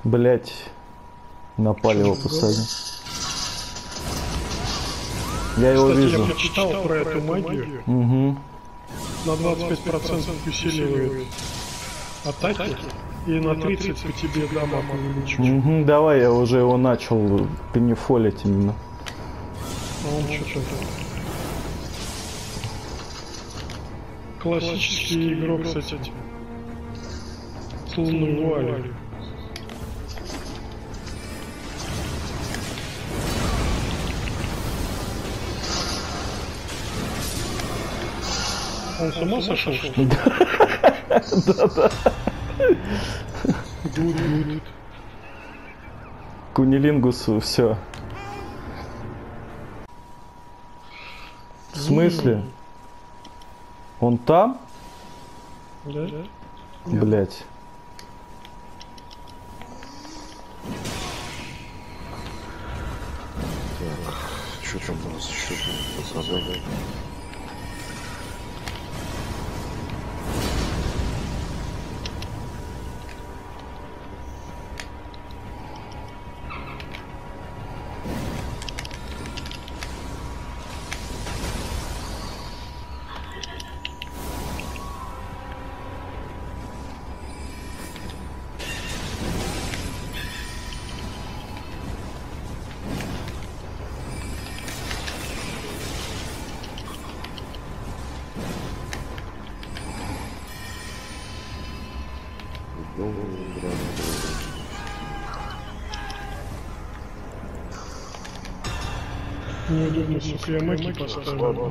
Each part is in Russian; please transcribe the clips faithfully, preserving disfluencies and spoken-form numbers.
Блять, напали его посадили. Я его Кстати, вижу. я прочитал про эту магию. Угу. На двадцать пять процентов усиливает атаки и на тридцать по тебе дамаг увеличивает. Угу, давай, я уже его начал пенефолить именно. А он что-то... Классический игрок с этим. С лунной вуалью. Он с ума сошел, что ли? Да-да. Гуд-гуд. Кунилингусу все. В смысле? Он там? Да? Блять. Что там у нас еще по заданию? Неудобно, сука, я маки поставил.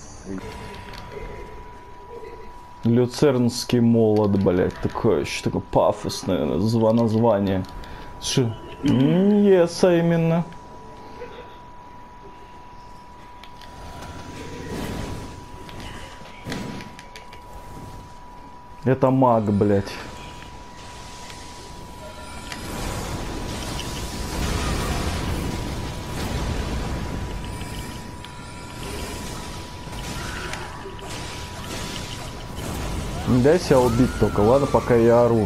Люцернский молот, блять, такое еще такое пафосное назва- название. Ши. Еса именно. Это маг, блять. Не дай себя убить только, ладно, пока я ору.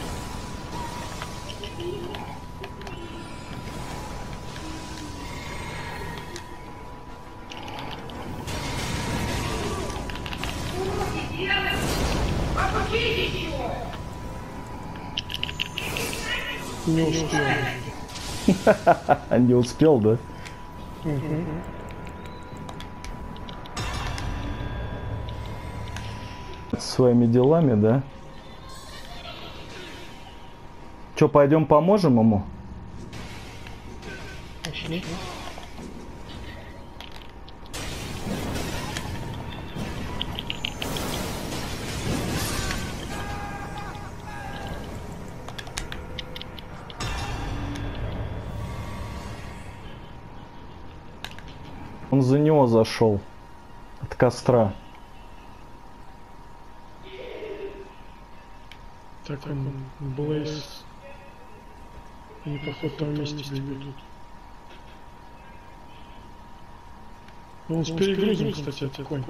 Не успел. Не успел, да? Угу. Своими делами, да? Че, пойдем поможем ему? Пошли. Он за него зашел. От костра. Так, он Блейз. Они, походу, там вместе бегут. Ну, он с перегрузом, кстати, такой.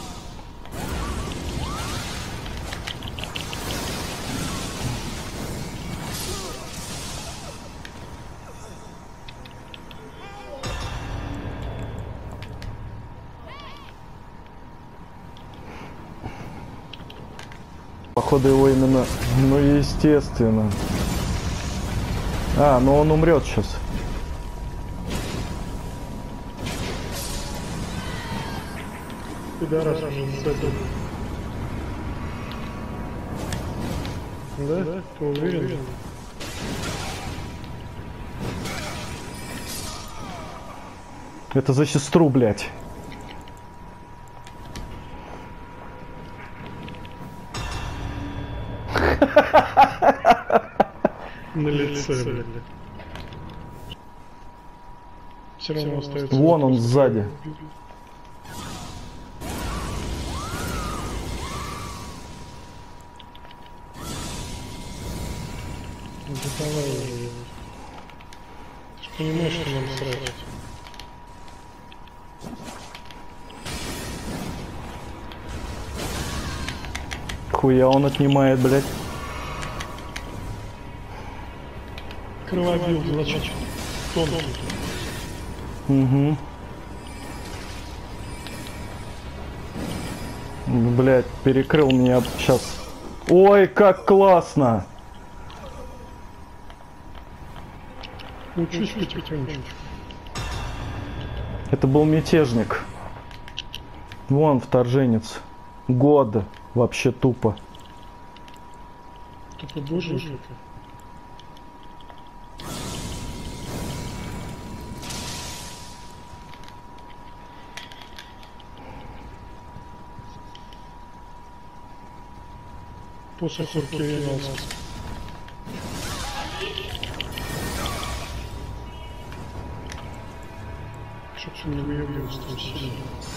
Походу его именно... Ну, естественно. А, ну он умрет сейчас. Пидорас уже с этим. Да? Да? Ты уверен? Это за сестру, блядь. На лице, блядь. Все равно остается. Вон он сзади. Давай уже. Ты ж понимаешь, что нам срать. Хуя он отнимает, блядь. Крылобил, значит, тонкий. Угу. Блять, перекрыл меня сейчас. Ой, как классно! Учусь потихонечку. Это был мятежник. Вон вторженец. Год. Вообще тупо. Тупо боженька. После хурки ринулся. Чтоб он не выявился там сильно.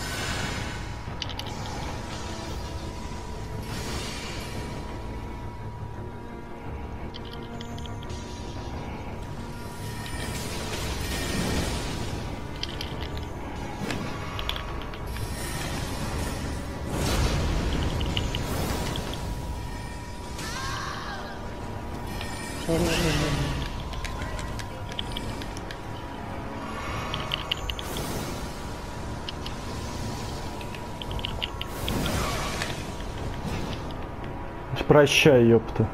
Хороший. Прощай, ёпта.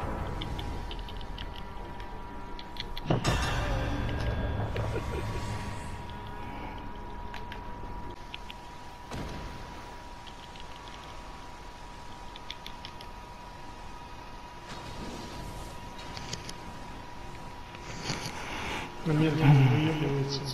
Медленно выебывается.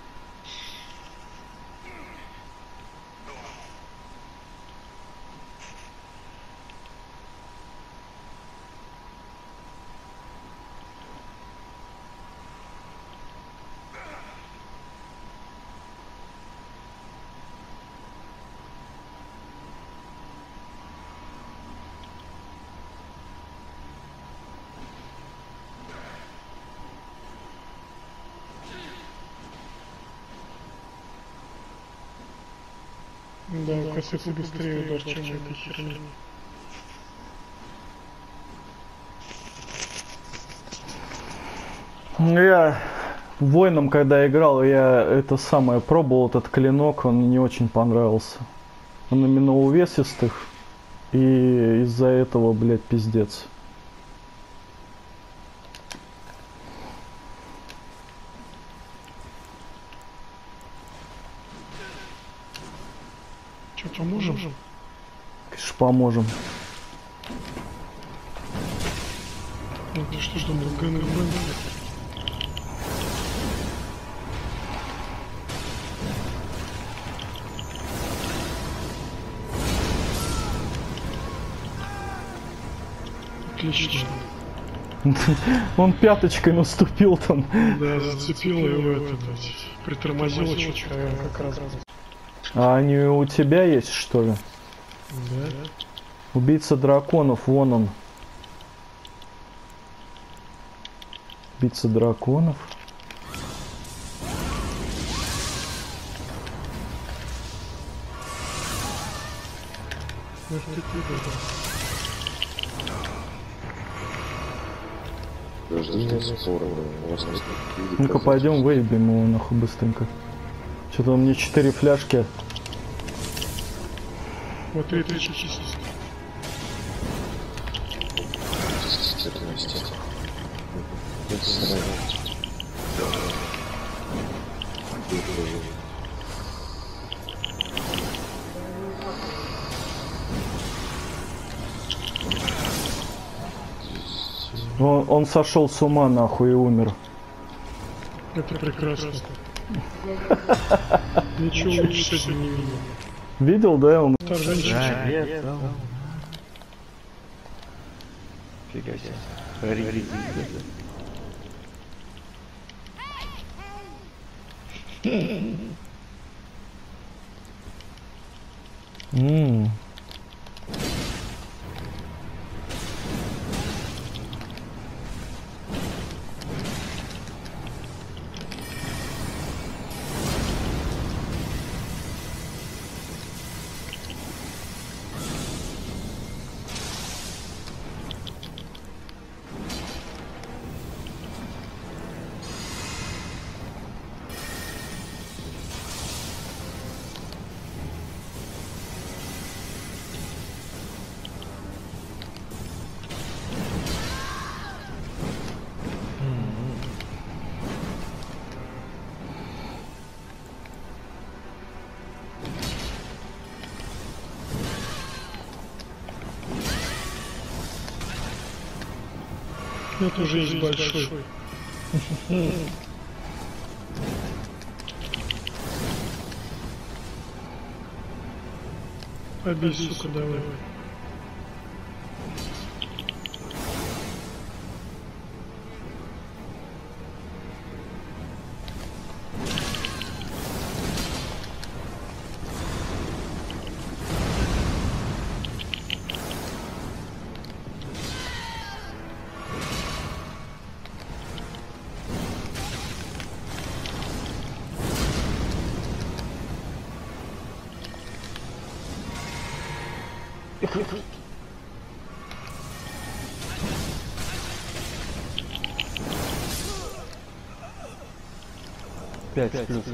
Да, косится быстрее удар, чем этой херни. Я воином, когда играл, я это самое пробовал, этот клинок, он мне не очень понравился. Он именно увесистых, и из-за этого, блядь, пиздец. Че, поможем? Конечно, поможем. Ну ты что думал, ГНБ? Отлично. Он пяточкой наступил там. Да, зацепил его это, блядь. Притормозил чуть-чуть, как раз. А они у тебя есть, что ли? Да. Убийца драконов, вон он. Убийца драконов. Может, ты куда-то. Подожди, скоро, у вас не Ну-ка пойдем выебем его нахуй быстренько. Что-то у меня четыре фляжки. Вот это чистить. Он, он сошел с ума нахуй и умер. Это прекрасно. Ничего лучше с этим не видел. Видел, да, он? Вторженчик. Фига себе. Ммм. Это уже есть большой. Побей, сука, давай. Пять плюс.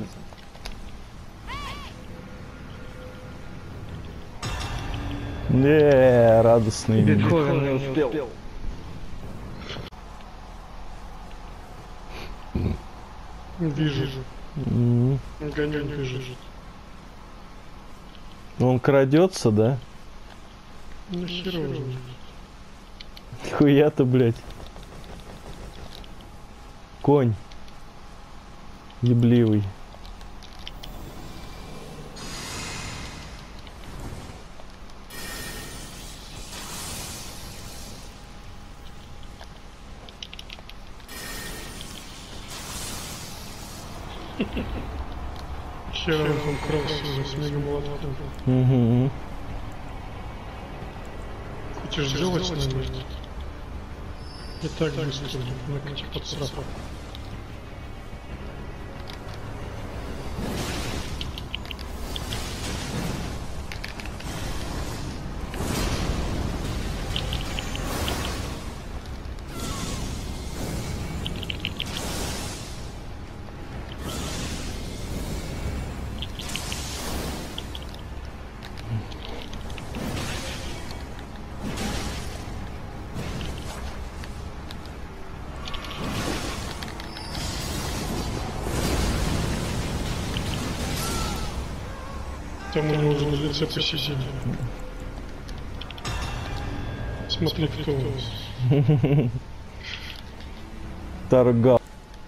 Не, радостный. Бетховен не успел. Вижу. М. Гонён бежит. Он крадется, да? Ну херово. Хуя-то, блядь. Конь. Ебливый. Хера он крался уже с мегамолотком. Угу. Хочешь сделать с нами? И так быстро, накати подсрав. Там у него уже на лице посидели. Смотри, кто у нас. Торгал.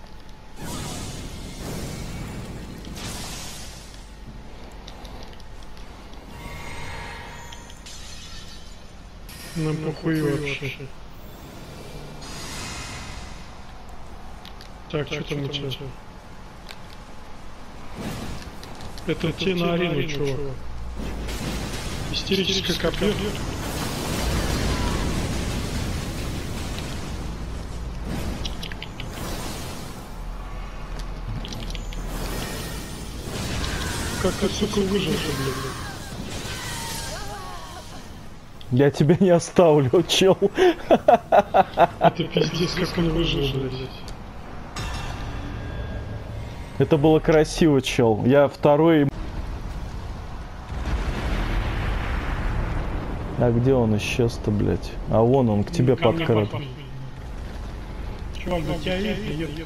Нам похуй вообще. Так, что там у тебя? Это те на арену, чувак. Истерическое копье. Как ты, сука, выжил, блядь? Я тебя не оставлю, чел. Это пиздец, как он выжил, блядь. Это было красиво, чел. Я второй. А где он исчез-то, блядь? А вон он, к тебе подкрыл. Чувак, да тебя видно, еду.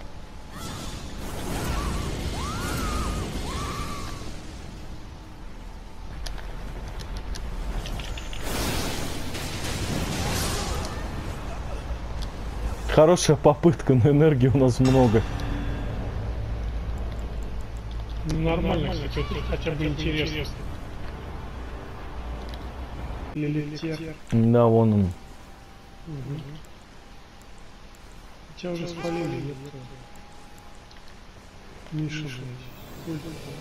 Хорошая попытка, но энергии у нас много. Нормально, кстати, хотя бы интересно. Лилитер. Да, вон он. Угу. Тебя уже спалили, нет? Миша, блядь.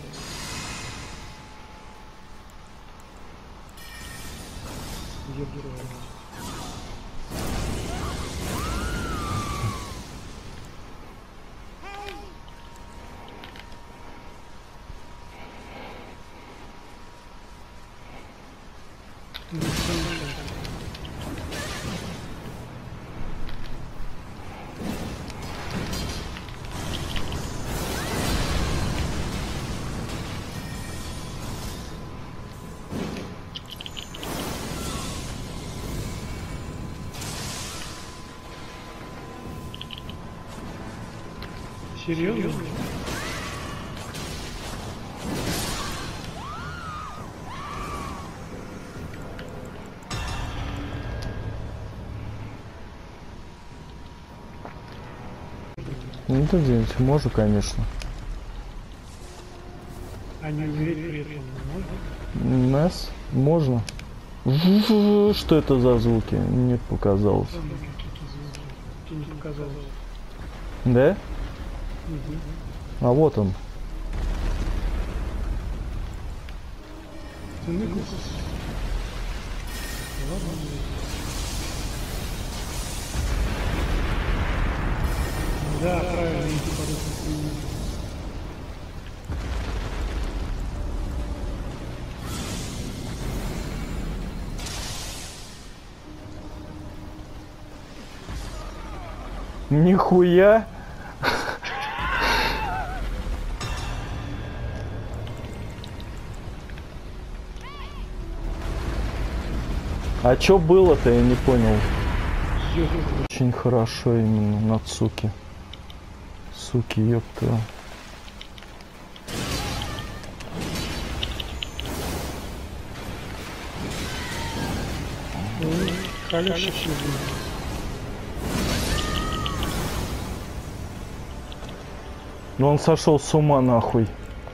Ебро. Серьезно? Ну да, девять, можно, конечно. А не умереть при этом можно? Нас можно. Ву-ву-ву. Что это за звуки? Мне показалось. Там какие-то звуки. Тебе не показалось. Да? Угу. А вот он. Ты ныкался? Ладно. Да, правильно, иди под эту хуйню. Нихуя. А чё было-то, я не понял. Очень хорошо именно на Цуки. Суки, ёпта. Халящий. Ну он сошел с ума нахуй.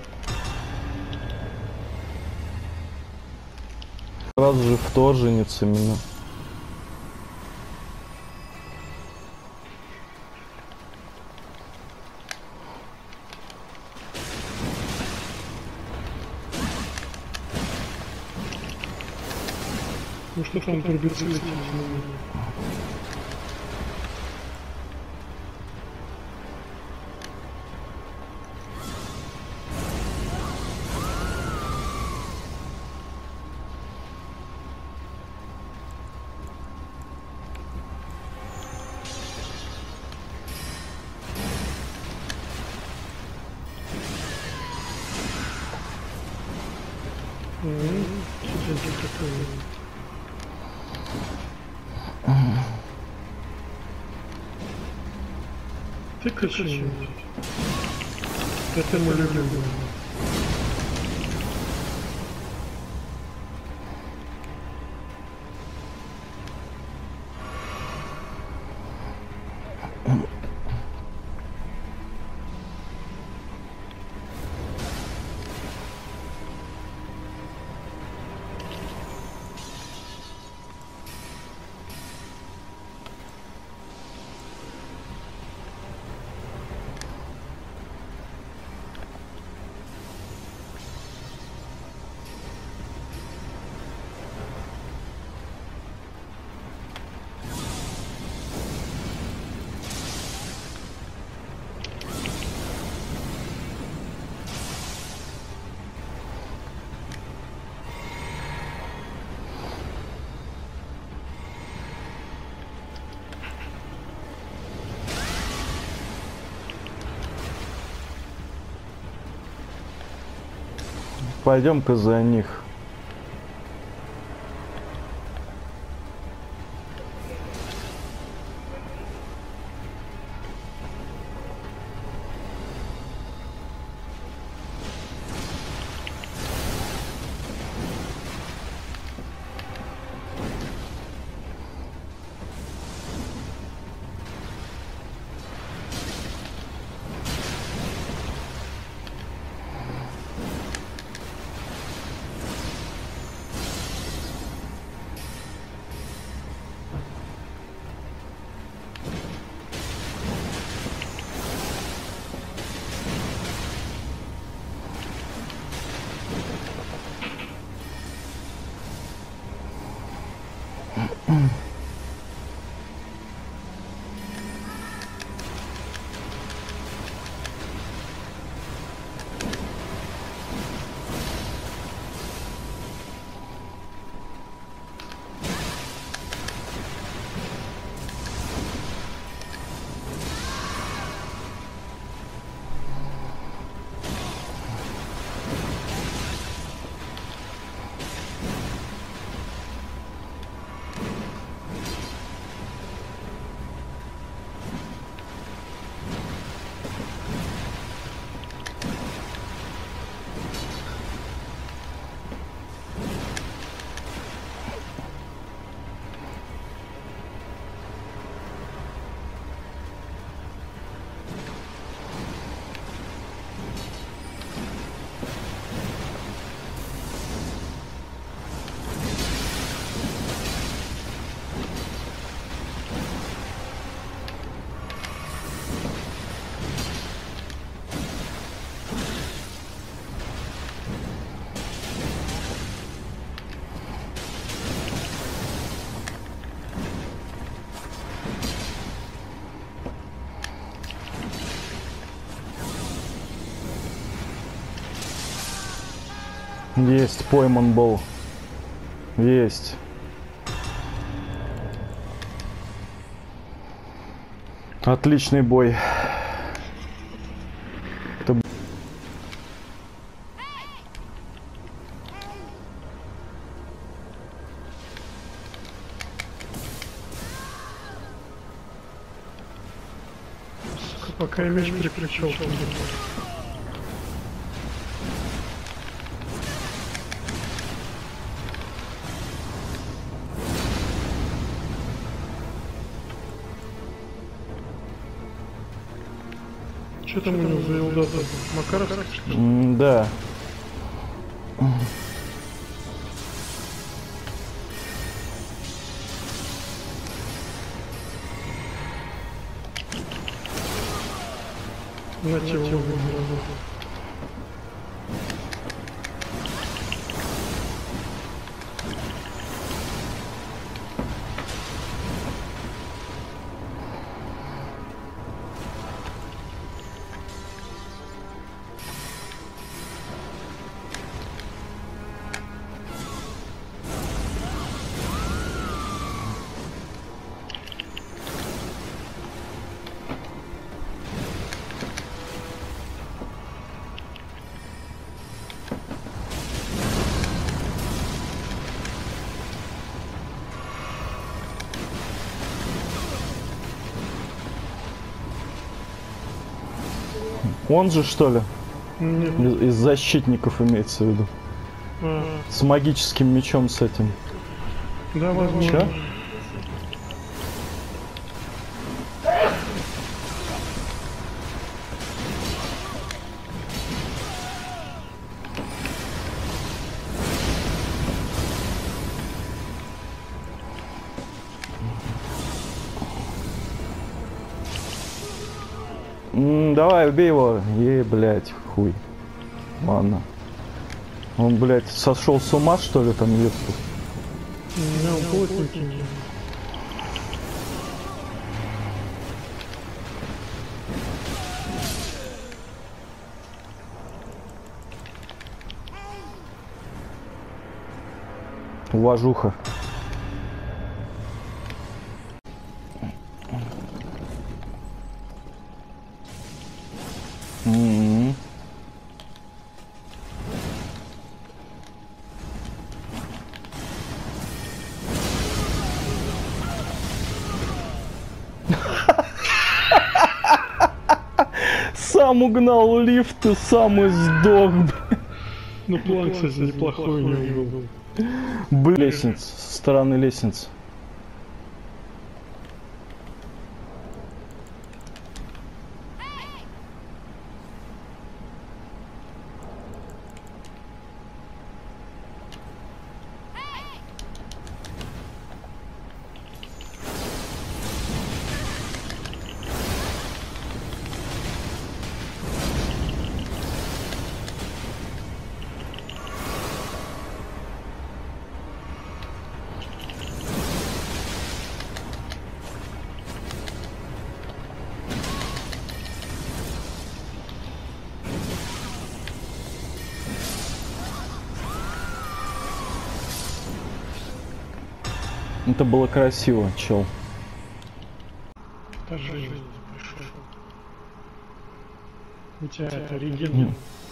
Сразу же вторженец именно. Ну что там турбицелитель? Ты качай. Это мы любим. Пойдем-ка за них. Есть, пойман был. Есть. Отличный бой. Это... Пока я меч переключил. Что там у него за елда-то? Макаровский, что ли? М, да. На чего вы работаете? Он же, что ли? Нет. Из, из защитников имеется в виду. А, С магическим мечом с этим. да, возможно. Чё? М, давай, убей его. Ей, блядь, хуй. Ладно. Он, блядь, сошел с ума, что ли, там ветку? Да, он плотненький. Уважуха. М-м. Сам угнал лифт и сам и сдох. Ну, план, кстати, неплохой у него был. Блин, лестниц, со стороны лестницы. Это было красиво, чел. По жизни пришел. У тебя это реген.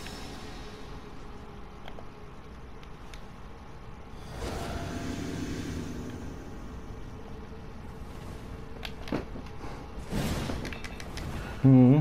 М-м.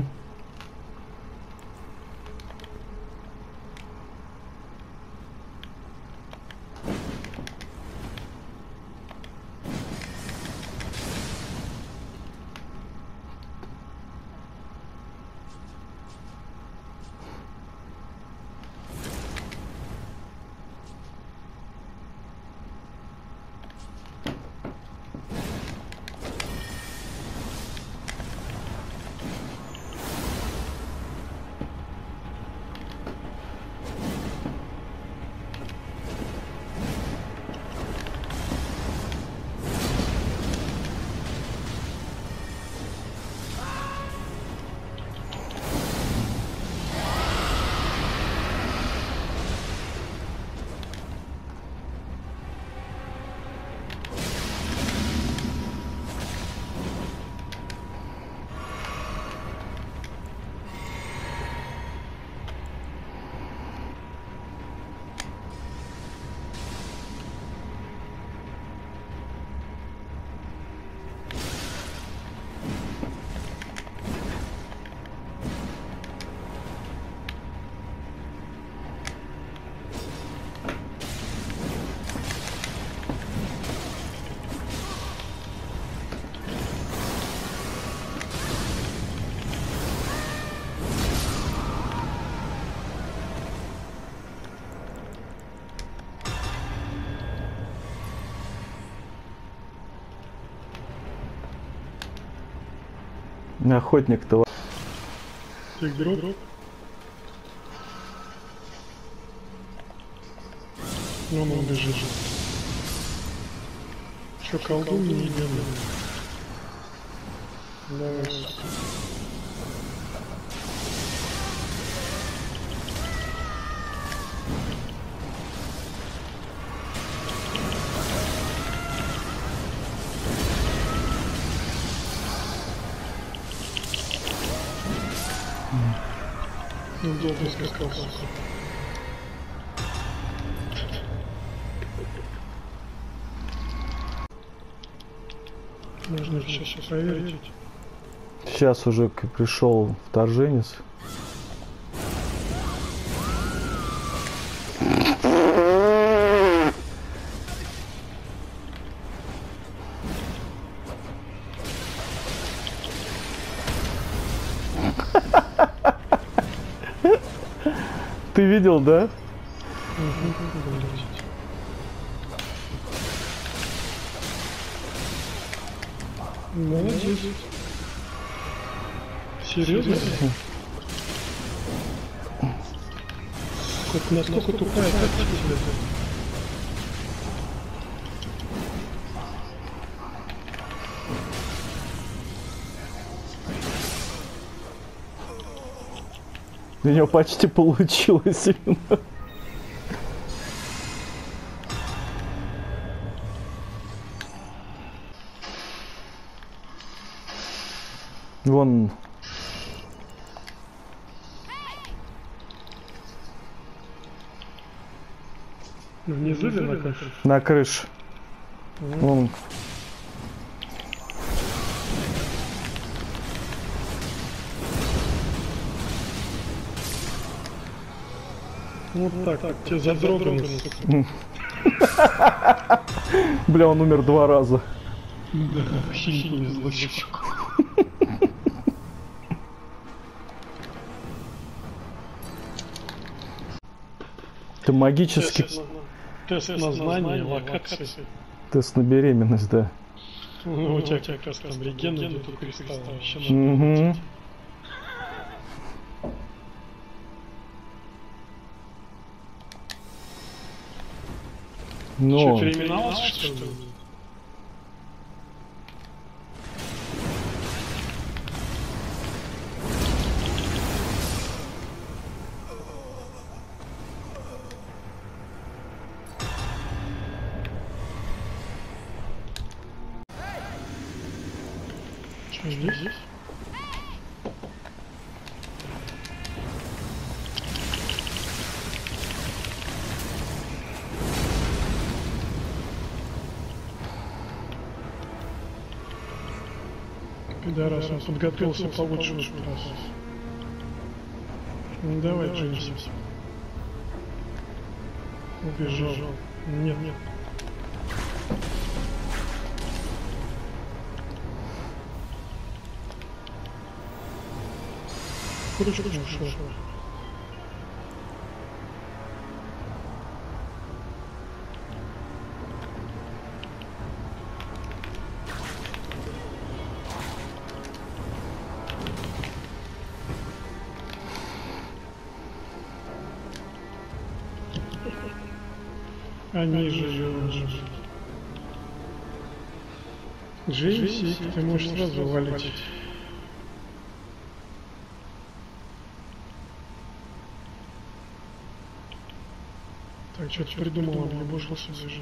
Охотник-то. Тик дроп. Ну, он бежит. Что, колдун не идем? Давай. Ну, долго скакался. Можно сейчас проверить. Сейчас уже пришел вторженец. Ты видел, да? Молодец. Серьезно? Как насколько тупая тактика тебя? У него почти получилось именно. Вон. Внизу или на крыше? На крыше. Mm. Вон. Вот так, так тебе задрогано. Бля, он умер два раза. Да, вообще не повезло. Это магический Тест, тест на знание, локации. тест на беременность, да. Ну, у тебя как раз там реген идет у кристалла. Вообще Угу. Что, Ну, переименовался, что ли? Что здесь? Пидорас, он подготовился получше в этот раз. Ну давай, Джеймс. Убежал. Нет, нет. Кружку не ушел. Они же ее же. Джеймси, ты можешь сразу валить. Так, что-то придумал, облебошился даже.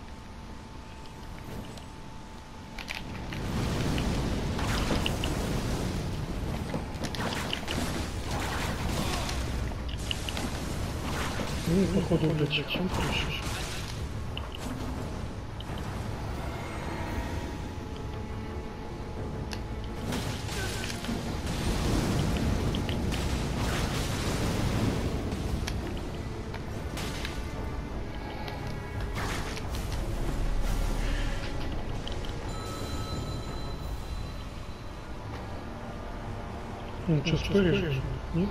Ну, походу, блядь, чекчон короче. Ну, что, споришь? Нет?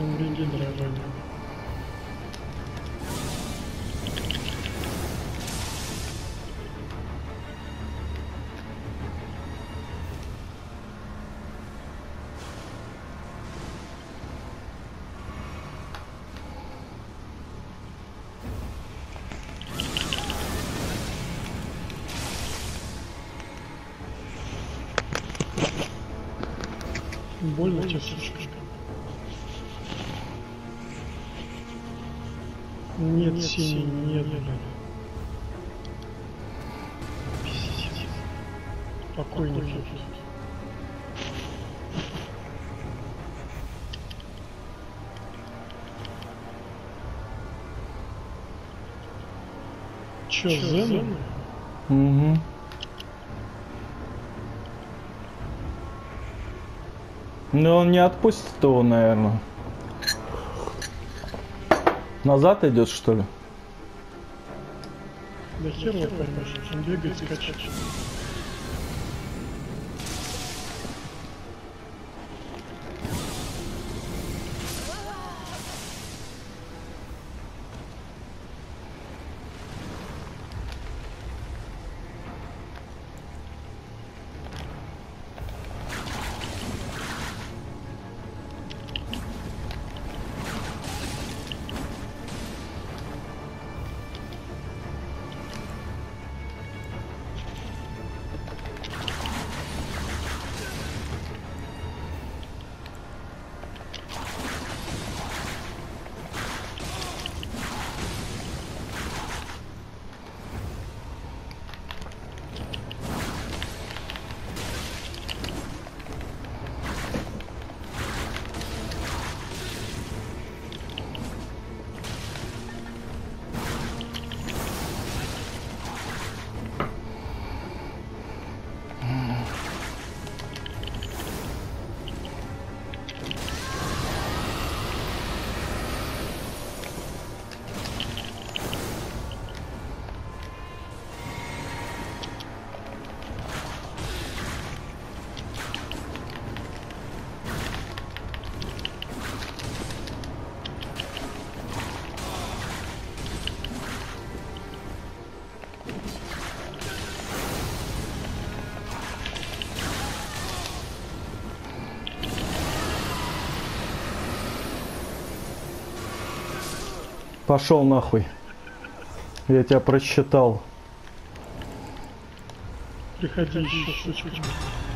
Беги, дорогой. Больно тебе, сучка. Нет, синий, нет, блядь. Пиздец. Покойник. Чё, Зен? Угу. Но он не отпустит его, наверное. Назад идет, что ли? Да хер его поймешь, он бегает, скачет. Пошел нахуй. Я тебя просчитал. Приходи еще, сучка.